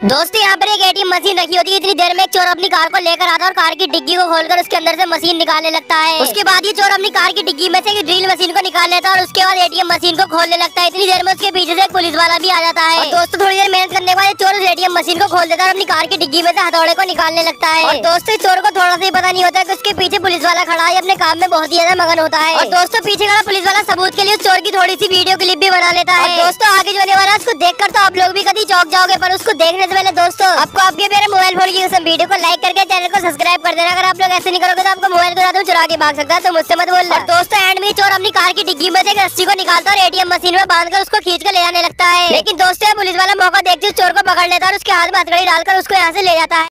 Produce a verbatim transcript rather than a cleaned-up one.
दोस्तों यहाँ पर एक एटीएम मशीन रखी होती है। इतनी देर में एक चोर अपनी कार को लेकर आता है और कार की डिग्गी को खोलकर उसके अंदर से मशीन निकालने लगता है। उसके बाद ये चोर अपनी कार की डिग्गी में से एक ड्रिल मशीन को निकाल लेता है और उसके बाद एटीएम मशीन को खोलने लगता है। इतनी देर में उसके पीछे से एक पुलिस वाला भी आ जाता है। और दोस्तों थोड़ी देर मेहनत करने के बाद चोर उस एटीएम मशीन को खोल देता है और अपनी कार की डिग्गी में से हथौड़े को निकालने लगता है। और दोस्तों चोर को थोड़ा सा ही पता नहीं होता है कि उसके पीछे पुलिस वाला खड़ा है, अपने काम में बहुत ही ज्यादा मगन होता है। और दोस्तों पीछे खड़ा पुलिस वाला सबूत के लिए चोर की थोड़ी सी वीडियो क्लिप भी बना लेता है। दोस्तों आगे जो होने वाला है उसको देखकर तो आप लोग भी कभी चौंक जाओगे, पर उसको देखने से पहले दोस्तों आपको आपके मेरे मोबाइल फोन की उस वीडियो को लाइक करके चैनल को सब्सक्राइब कर देना। अगर आप लोग ऐसे नहीं करोगे तो आपको मोबाइल को चुरा के भाग सकता है, तो मुझसे मत बोलना। दोस्तों एंड में चोर अपनी कार की डिग्गी में से एक रस्सी को निकालता है और एटीएम मशीन में बांधकर उसको खींच कर ले जाने लगता है। लेकिन दोस्तों पुलिस वाला मौका देखते हुए चोर को पकड़ लेता है और उसके हाथ में हथकड़ी डालकर उसको यहाँ से ले जाता है।